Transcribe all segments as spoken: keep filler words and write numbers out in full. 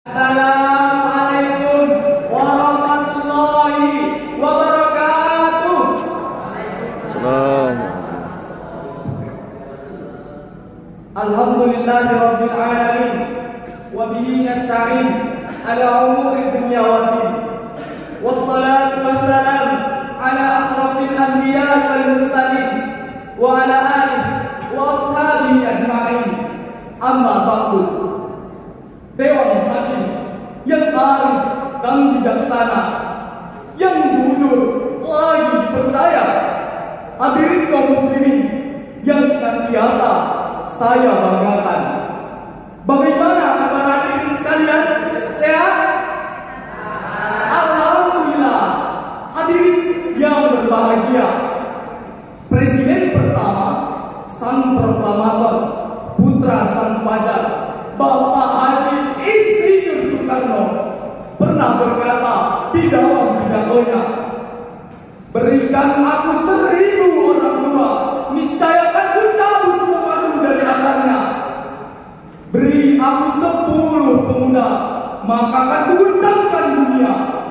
Assalamualaikum warahmatullahi wabarakatuh. Salam. Alhamdulillahi rabbil alamin wa bihi nasta'in ala umuri dunya waddin. Wassalatu wassalam ala asrafil anbiya wal mursalin wa ala alihi wa ashabihi ajma'in. Amma ba'du. Dewan Hakim yang arif dan bijaksana, yang jujur lagi dipercaya, hadirin kaum muslimin yang senantiasa saya banggakan. Bagaimana kabar hadirin sekalian? Sehat? Alhamdulillah. Hadirin yang berbahagia, Presiden pertama, sang proklamator, putra sang fajar, Bapak Haji Insinyur Soekarno pernah berkata di dalam pidatonya, berikan aku seribu orang tua, niscaya akan kucabut semadu dari akarnya. Beri aku sepuluh pemuda, maka akan kuguncangkan dunia.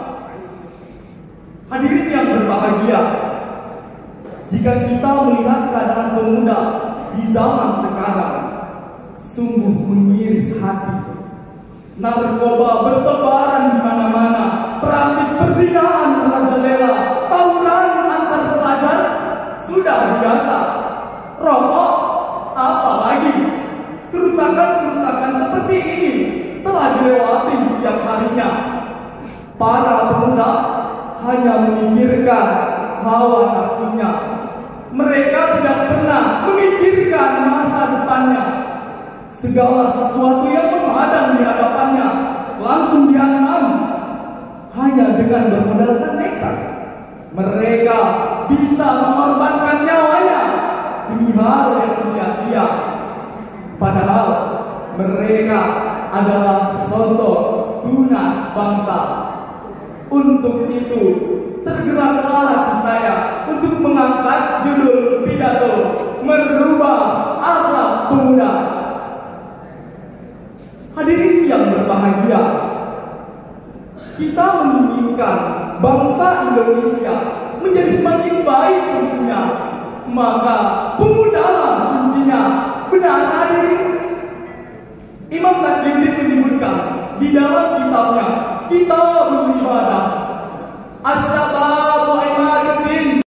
Hadirin yang berbahagia, jika kita melihat keadaan pemuda di zaman sekarang, sungguh mengiris hati. Narkoba bertebaran di mana-mana, praktik perzinahan merajalela, tawuran antar pelajar sudah biasa. Rokok, apalagi kerusakan-kerusakan seperti ini telah dilewati setiap harinya. Para pemuda hanya memikirkan hawa nafsunya. Mereka tidak pernah memikirkan masa depannya. Segala sesuatu yang menghadang di hadapannya langsung dihantam. Hanya dengan bermodalkan nekat, mereka bisa mengorbankan nyawanya demi hal yang sia-sia. Padahal mereka adalah sosok tunas bangsa. Untuk itu tergeraklah hati saya untuk mengangkat judul pidato merubah akhlak pemuda. Hadirin yang berbahagia, kita menginginkan bangsa Indonesia menjadi semakin baik tentunya. Maka pemudalah kuncinya. Benar hadirin? Imam Taqiyuddin menyebutkan di dalam kitabnya Kitabul Ibadah